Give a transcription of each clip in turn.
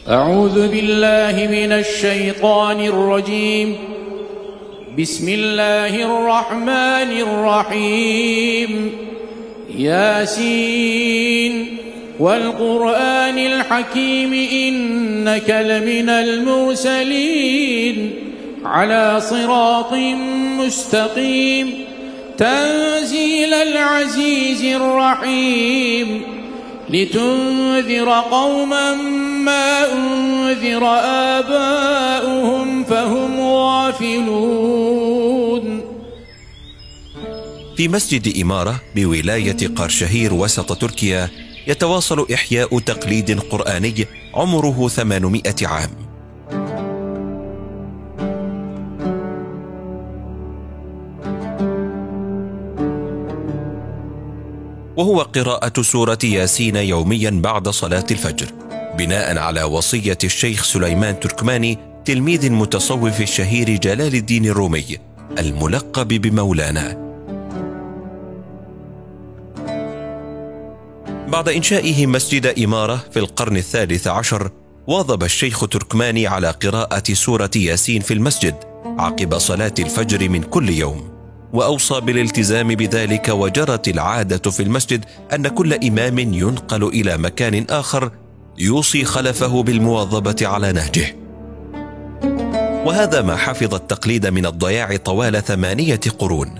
أعوذ بالله من الشيطان الرجيم. بسم الله الرحمن الرحيم. ياسين والقرآن الحكيم إنك لمن المرسلين على صراط مستقيم تنزيل العزيز الرحيم لتنذر قوما ما أنذر آباؤهم فهم غافلون. في مسجد إمارة بولاية قرشهير وسط تركيا يتواصل إحياء تقليد قرآني عمره 800 عام. وهو قراءة سورة ياسين يوميا بعد صلاة الفجر، بناء على وصية الشيخ سليمان تركماني تلميذ المتصوف الشهير جلال الدين الرومي الملقب بمولانا. بعد إنشائه مسجد إمارة في القرن الثالث عشر، واظب الشيخ تركماني على قراءة سورة ياسين في المسجد عقب صلاة الفجر من كل يوم، وأوصى بالالتزام بذلك. وجرت العادة في المسجد أن كل إمام ينقل إلى مكان آخر يوصي خلفه بالمواظبة على نهجه، وهذا ما حفظ التقليد من الضياع طوال 8 قرون.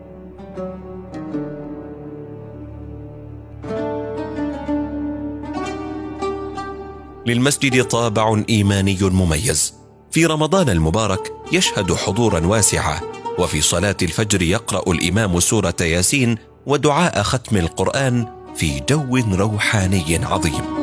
للمسجد طابع إيماني مميز. في رمضان المبارك يشهد حضورا واسعا، وفي صلاة الفجر يقرأ الإمام سورة ياسين ودعاء ختم القرآن في جو روحاني عظيم.